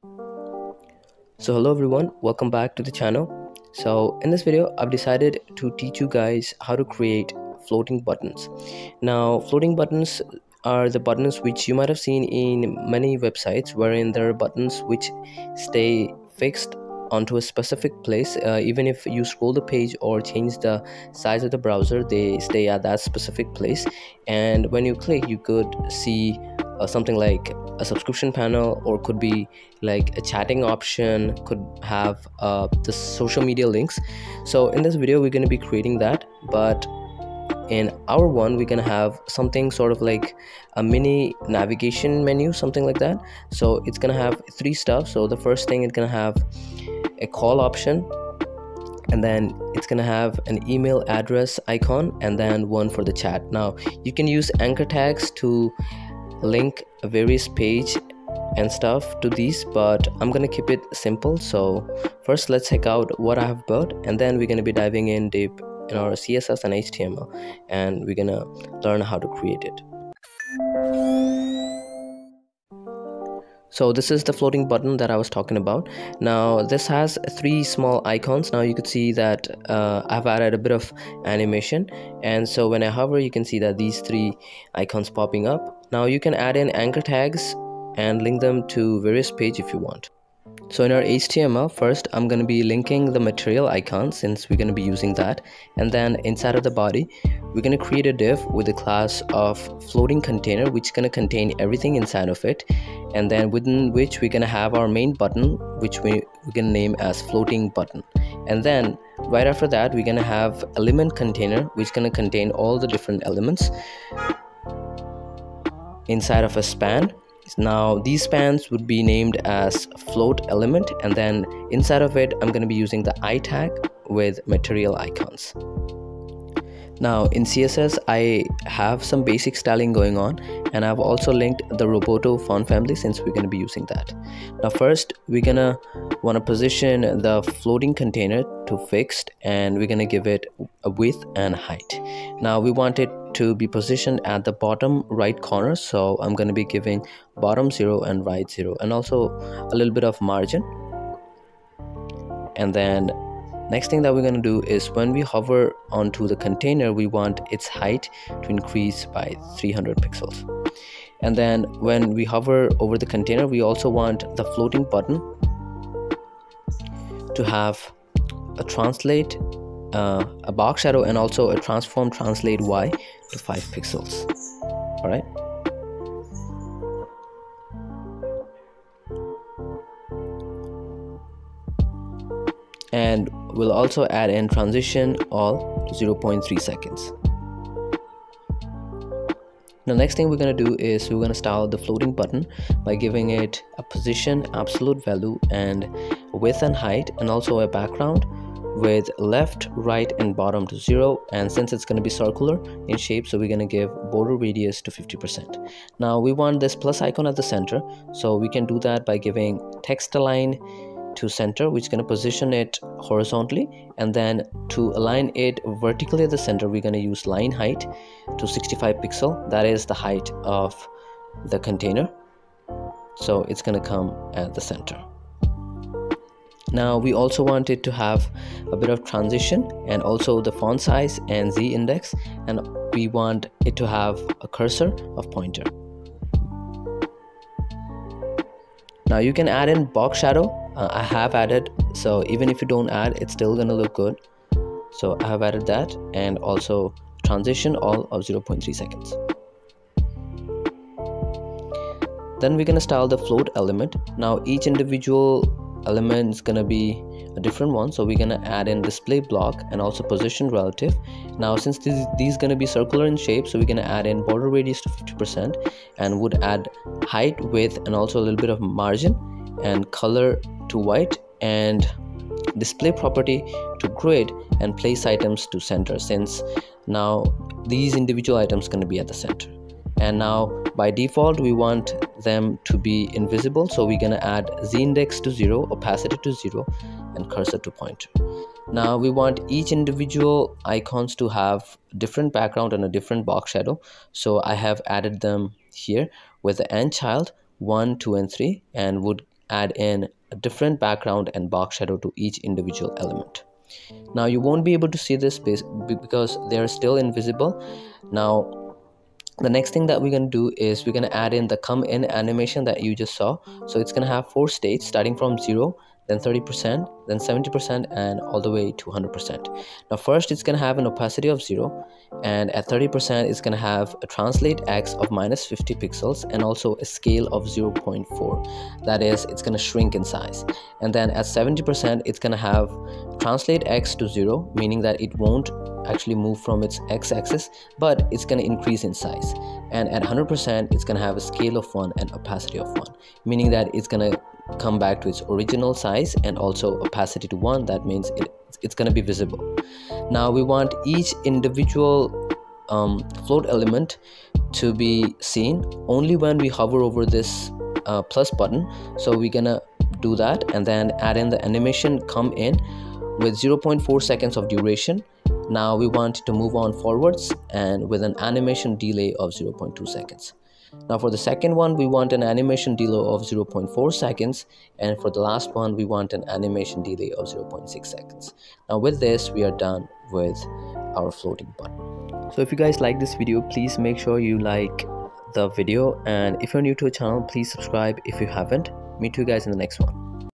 So hello everyone, welcome back to the channel. So in this video I've decided to teach you guys how to create floating buttons. Now floating buttons are the buttons which you might have seen in many websites, wherein there are buttons which stay fixed onto a specific place. Even if you scroll the page or change the size of the browser, they stay at that specific place, and when you click you could see something like a subscription panel, or could be like a chatting option, could have the social media links. So in this video we're going to be creating that, but in our one we're going to have something sort of like a mini navigation menu, something like that. So it's going to have three stuff. So the first thing, it's going to have a call option, and then it's going to have an email address icon, and then one for the chat. Now you can use anchor tags to link various page and stuff to these, but I'm gonna keep it simple. So first let's check out what I have built, and then we're gonna be diving in deep in our CSS and HTML, and we're gonna learn how to create it. So this is the floating button that I was talking about. Now this has three small icons. Now you could see that I've added a bit of animation, and so when I hover you can see that these three icons popping up. Now you can add in anchor tags and link them to various page if you want. So in our HTML, first I'm going to be linking the material icon, since we're going to be using that, and then inside of the body we're going to create a div with a class of floating container, which is going to contain everything inside of it, and then within which we're going to have our main button, which we're going to name as floating button. And then right after that we're going to have element container, which is going to contain all the different elements inside of a span. Now these spans would be named as float element, and then inside of it I'm going to be using the I tag with material icons. Now in CSS I have some basic styling going on, and I've also linked the Roboto font family, since we're going to be using that. Now first we're gonna want to position the floating container to fixed, and we're going to give it a width and height. Now we want it to be positioned at the bottom right corner, so I'm going to be giving bottom 0 and right 0, and also a little bit of margin. And then next thing that we're going to do is, when we hover onto the container, we want its height to increase by 300 pixels. And then when we hover over the container, we also want the floating button to have a translate, a box shadow, and also a transform translate Y to 5 pixels. All right. And we'll also add in transition all to 0.3 seconds. Now next thing we're going to do is we're going to style the floating button by giving it a position, absolute value, and width and height, and also a background with left, right, and bottom to 0. And since it's going to be circular in shape, so we're going to give border radius to 50%. Now we want this plus icon at the center, so we can do that by giving text align to center, which is going to position it horizontally, and then to align it vertically at the center we're going to use line height to 65 pixel. That is the height of the container, so it's going to come at the center. Now we also want it to have a bit of transition, and also the font size and Z index, and we want it to have a cursor of pointer. Now you can add in box shadow. I have added, so even if you don't add, it's still gonna look good. So I have added that, and also transition all of 0.3 seconds. Then we're gonna style the float element. Now each individual element is gonna be a different one, so we're gonna add in display block and also position relative. Now since these gonna be circular in shape, so we're gonna add in border radius to 50%, and would add height, width, and also a little bit of margin, and color to white, and display property to grid, and place items to center, since now these individual items going to be at the center. And now by default we want them to be invisible, so we're going to add Z index to 0, opacity to 0, and cursor to pointer. Now we want each individual icons to have different background and a different box shadow, so I have added them here with the and child 1, 2, and 3, and would add in a different background and box shadow to each individual element. Now you won't be able to see this because they're still invisible. Now the next thing that we're going to do is we're going to add in the come in animation that you just saw. So it's going to have 4 states starting from 0, then 30%, then 70%, and all the way to 100%. Now first it's going to have an opacity of 0, and at 30% it's going to have a translate x of minus 50 pixels and also a scale of 0.4. That is, it's going to shrink in size. And then at 70% it's going to have translate x to 0, meaning that it won't actually move from its x-axis, but it's going to increase in size. And at 100% it's going to have a scale of 1 and opacity of 1, meaning that it's going to come back to its original size and also opacity to 1. That means it's going to be visible. Now we want each individual float element to be seen only when we hover over this plus button. So we're gonna do that and then add in the animation come in with 0.4 seconds of duration. Now we want to move on forwards and with an animation delay of 0.2 seconds. Now for the second one, we want an animation delay of 0.4 seconds, and for the last one we want an animation delay of 0.6 seconds. Now with this we are done with our floating button. So if you guys like this video, please make sure you like the video, and if you're new to the channel, please subscribe if you haven't. Meet you guys in the next one.